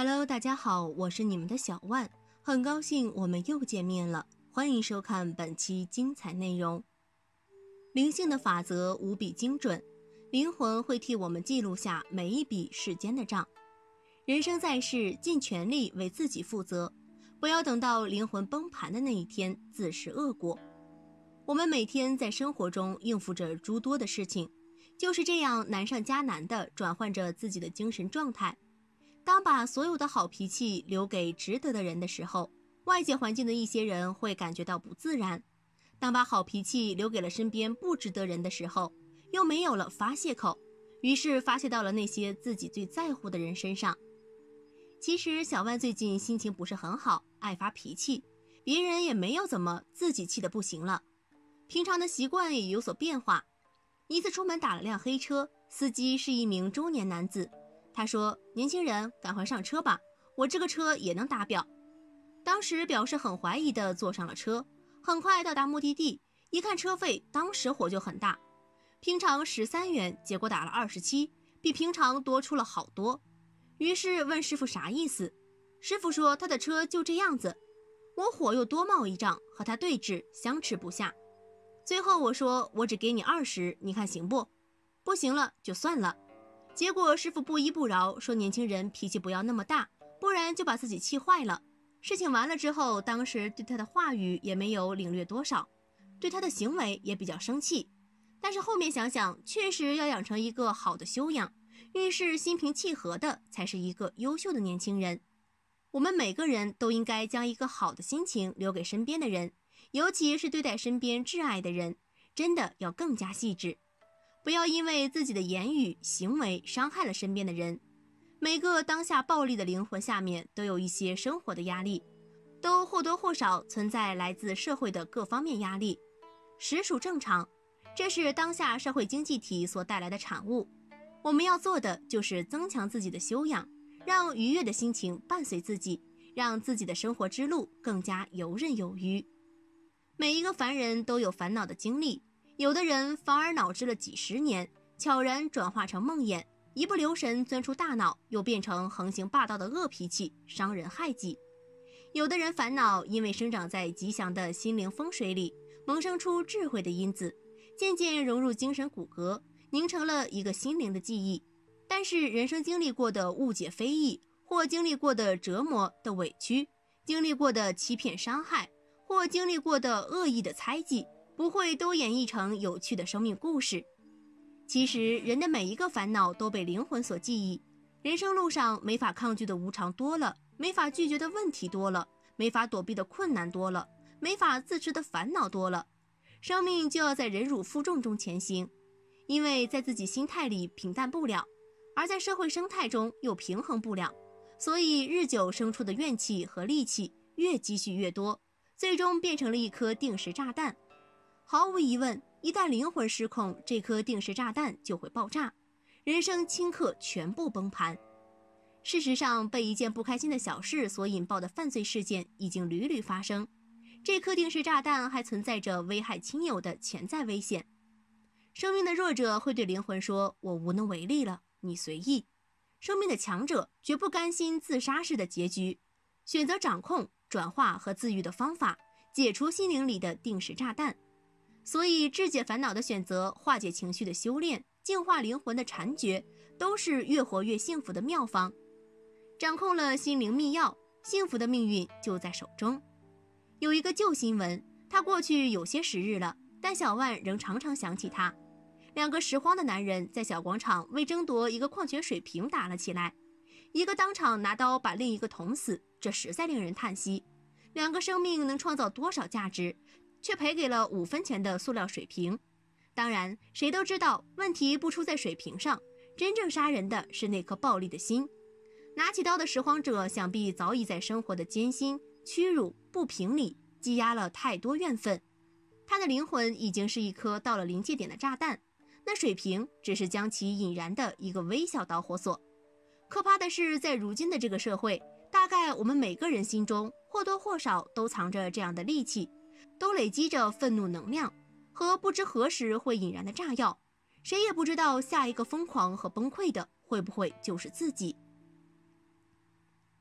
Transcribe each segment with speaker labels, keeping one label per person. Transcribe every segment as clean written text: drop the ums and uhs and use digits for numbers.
Speaker 1: Hello， 大家好，我是你们的小万，很高兴我们又见面了，欢迎收看本期精彩内容。灵性的法则无比精准，灵魂会替我们记录下每一笔世间的账。人生在世，尽全力为自己负责，不要等到灵魂崩盘的那一天自食恶果。我们每天在生活中应付着诸多的事情，就是这样难上加难地转换着自己的精神状态。当把所有的好脾气留给值得的人的时候，外界环境的一些人会感觉到不自然；当把好脾气留给了身边不值得人的时候，又没有了发泄口，于是发泄到了那些自己最在乎的人身上。其实小万最近心情不是很好，爱发脾气，别人也没有怎么，自己气得不行了。平常的习惯也有所变化。一次出门打了辆黑车，司机是一名中年男子。他说：“年轻人，赶快上车吧，我这个车也能打表。”当时表示很怀疑地坐上了车，很快到达目的地，一看车费，当时火就很大。平常13元，结果打了27，比平常多出了好多。于是问师傅啥意思，师傅说他的车就这样子。我火又多冒一丈，和他对峙，相持不下。最后我说我只给你20，你看行不？不行了就算了。结果师傅不依不饶，说年轻人脾气不要那么大，不然就把自己气坏了。事情完了之后，当时对他的话语也没有领略多少，对他的行为也比较生气。但是后面想想，确实要养成一个好的修养，遇事心平气和的才是一个优秀的年轻人。我们每个人都应该将一个好的心情留给身边的人，尤其是对待身边挚爱的人，真的要更加细致。不要因为自己的言语行为伤害了身边的人。每个当下暴力的灵魂下面都有一些生活的压力，都或多或少存在来自社会的各方面压力，实属正常，这是当下社会经济体所带来的产物。我们要做的就是增强自己的修养，让愉悦的心情伴随自己，让自己的生活之路更加游刃有余。每一个凡人都有烦恼的经历，有的人反而脑知了几十年，悄然转化成梦魇，一不留神钻出大脑，又变成横行霸道的恶脾气，伤人害己。有的人烦恼因为生长在吉祥的心灵风水里，萌生出智慧的因子，渐渐融入精神骨骼，凝成了一个心灵的记忆。但是人生经历过的误解非议，或经历过的折磨的委屈，经历过的欺骗伤害，或经历过的恶意的猜忌，不会都演绎成有趣的生命故事。其实人的每一个烦恼都被灵魂所记忆，人生路上没法抗拒的无常多了，没法拒绝的问题多了，没法躲避的困难多了，没法自持的烦恼多了，生命就要在忍辱负重中前行。因为在自己心态里平淡不了，而在社会生态中又平衡不了，所以日久生出的怨气和戾气越积蓄越多，最终变成了一颗定时炸弹。毫无疑问，一旦灵魂失控，这颗定时炸弹就会爆炸，人生顷刻全部崩盘。事实上，被一件不开心的小事所引爆的犯罪事件已经屡屡发生，这颗定时炸弹还存在着危害亲友的潜在危险。生命的弱者会对灵魂说：“我无能为力了，你随意。”生命的强者绝不甘心自杀式的结局，选择掌控、转化和自愈的方法，解除心灵里的定时炸弹。所以治解烦恼的选择，化解情绪的修炼，净化灵魂的禅觉，都是越活越幸福的妙方。掌控了心灵密钥，幸福的命运就在手中。有一个旧新闻，它过去有些时日了，但小万仍常常想起它。2个拾荒的男人在小广场为争夺一个矿泉水瓶打了起来，一个当场拿刀把另一个捅死，这实在令人叹息。2个生命能创造多少价值，却赔给了5分钱的塑料水瓶。当然，谁都知道问题不出在水瓶上，真正杀人的是那颗暴力的心。拿起刀的拾荒者想必早已在生活的艰辛、屈辱、不平里积压了太多怨愤，他的灵魂已经是一颗到了临界点的炸弹，那水瓶只是将其引燃的一个微小导火索。可怕的是，在如今的这个社会，大概我们每个人心中或多或少都藏着这样的戾气，都累积着愤怒能量和不知何时会引燃的炸药，谁也不知道下一个疯狂和崩溃的会不会就是自己。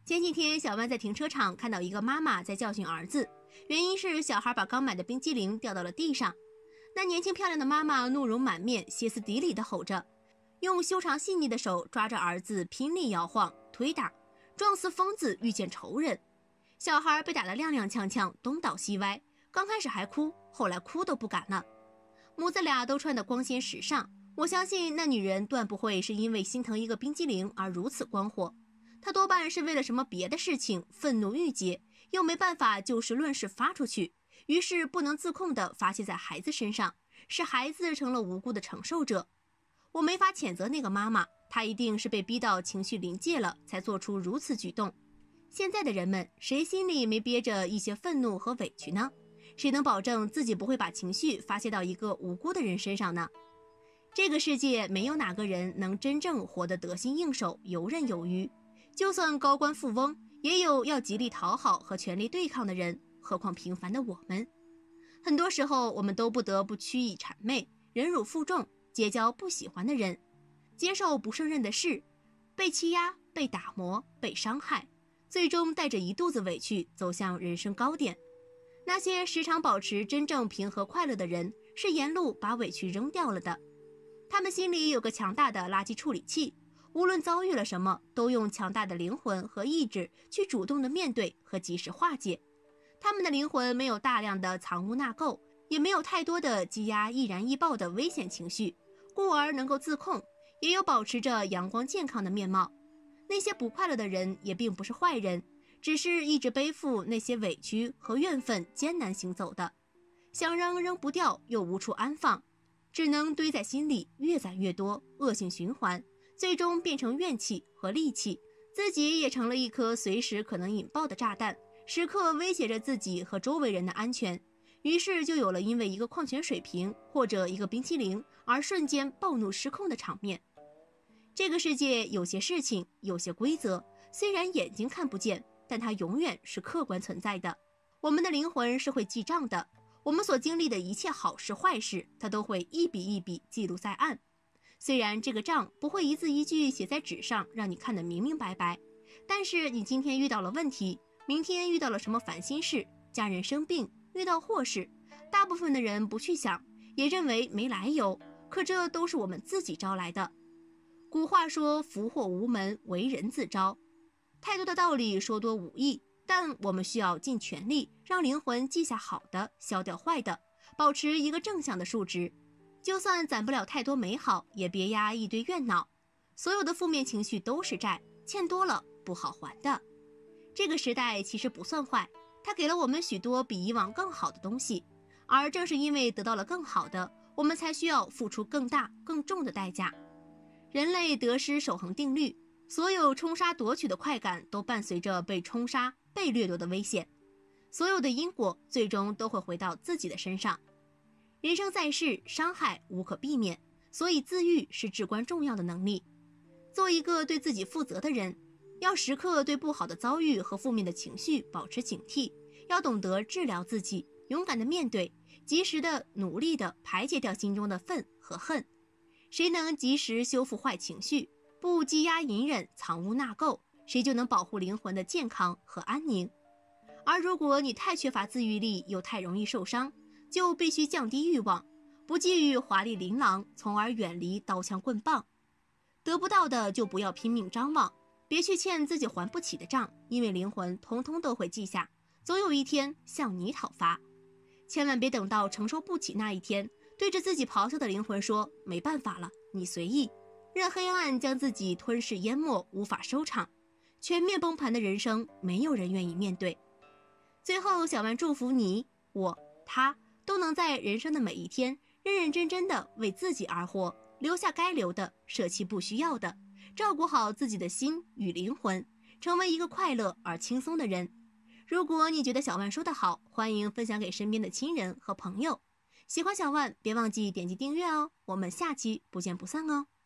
Speaker 1: 前几天，小万在停车场看到一个妈妈在教训儿子，原因是小孩把刚买的冰激凌掉到了地上。那年轻漂亮的妈妈怒容满面，歇斯底里地吼着，用修长细腻的手抓着儿子拼力摇晃推打，状似疯子遇见仇人。小孩被打得踉踉跄跄，东倒西歪，刚开始还哭，后来哭都不敢了。母子俩都穿得光鲜时尚，我相信那女人断不会是因为心疼一个冰激凌而如此光火，她多半是为了什么别的事情愤怒郁结，又没办法就事论事发出去，于是不能自控地发泄在孩子身上，使孩子成了无辜的承受者。我没法谴责那个妈妈，她一定是被逼到情绪临界了，才做出如此举动。现在的人们，谁心里没憋着一些愤怒和委屈呢？谁能保证自己不会把情绪发泄到一个无辜的人身上呢？这个世界没有哪个人能真正活得得心应手、游刃有余，就算高官富翁，也有要极力讨好和全力对抗的人，何况平凡的我们。很多时候，我们都不得不屈以谄媚，忍辱负重，结交不喜欢的人，接受不胜任的事，被欺压、被打磨、被伤害，最终带着一肚子委屈走向人生高点。那些时常保持真正平和快乐的人，是沿路把委屈扔掉了的。他们心里有个强大的垃圾处理器，无论遭遇了什么，都用强大的灵魂和意志去主动的面对和及时化解。他们的灵魂没有大量的藏污纳垢，也没有太多的积压易燃易爆的危险情绪，故而能够自控，也有保持着阳光健康的面貌。那些不快乐的人也并不是坏人，只是一直背负那些委屈和怨愤艰难行走的，想扔扔不掉，又无处安放，只能堆在心里，越攒越多，恶性循环，最终变成怨气和戾气，自己也成了一颗随时可能引爆的炸弹，时刻威胁着自己和周围人的安全。于是就有了因为一个矿泉水瓶或者一个冰淇淋而瞬间暴怒失控的场面。这个世界有些事情，有些规则，虽然眼睛看不见，但它永远是客观存在的。我们的灵魂是会记账的，我们所经历的一切好事坏事，它都会一笔一笔记录在案。虽然这个账不会一字一句写在纸上，让你看得明明白白，但是你今天遇到了问题，明天遇到了什么烦心事，家人生病，遇到祸事，大部分的人不去想，也认为没来由，可这都是我们自己招来的。古话说福祸无门，为人自招，太多的道理说多无益，但我们需要尽全力让灵魂记下好的，消掉坏的，保持一个正向的数值。就算攒不了太多美好，也别压一堆怨恼。所有的负面情绪都是债，欠多了不好还的。这个时代其实不算坏，它给了我们许多比以往更好的东西，而正是因为得到了更好的，我们才需要付出更大更重的代价。人类得失守恒定律，所有冲杀夺取的快感都伴随着被冲杀、被掠夺的危险。所有的因果最终都会回到自己的身上。人生在世，伤害无可避免，所以自愈是至关重要的能力。做一个对自己负责的人，要时刻对不好的遭遇和负面的情绪保持警惕，要懂得治疗自己，勇敢的面对，及时的努力的排解掉心中的愤和恨。谁能及时修复坏情绪，不积压隐忍、藏污纳垢，谁就能保护灵魂的健康和安宁。而如果你太缺乏自愈力，又太容易受伤，就必须降低欲望，不觊觎华丽琳琅，从而远离刀枪棍棒。得不到的就不要拼命张望，别去欠自己还不起的账，因为灵魂通通都会记下，总有一天向你讨伐。千万别等到承受不起那一天，对着自己咆哮的灵魂说，没办法了，你随意，任黑暗将自己吞噬淹没，无法收场。全面崩盘的人生，没有人愿意面对。最后，小万祝福你我他都能在人生的每一天认认真真的为自己而活，留下该留的，舍弃不需要的，照顾好自己的心与灵魂，成为一个快乐而轻松的人。如果你觉得小万说得好，欢迎分享给身边的亲人和朋友。喜欢小万，别忘记点击订阅哦，我们下期不见不散哦。